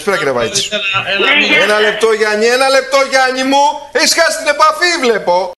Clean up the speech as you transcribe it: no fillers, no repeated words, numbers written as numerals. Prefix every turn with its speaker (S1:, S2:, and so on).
S1: Καλησπέρα κύριε Βαϊτζή. Ένα λεπτό Γιάννη, ένα λεπτό Γιάννη μου. Έχεις χάσει την επαφή βλέπω.